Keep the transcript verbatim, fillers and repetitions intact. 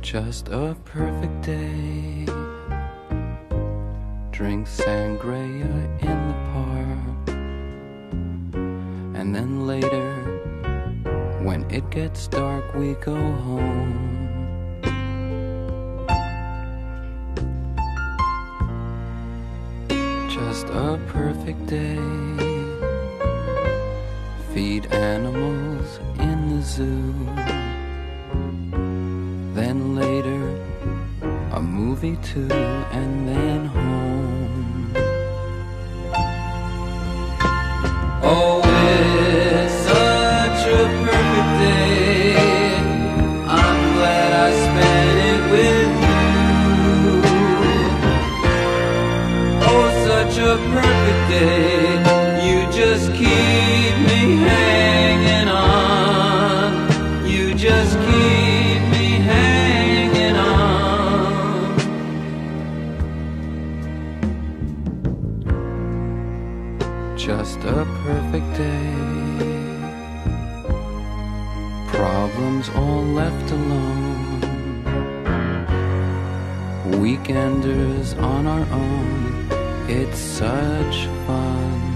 Just a perfect day. Drink sangria in the park, and then later, when it gets dark, we go home. Just a perfect day. Feed animals in the zoo. Then later, a movie too, and then home. Oh, it's such a perfect day. I'm glad I spent it with you. Oh, such a perfect day. You just keep me hanging on. You just keep me hanging on. Just a perfect day. Problems all left alone. Weekenders on our own. It's such fun.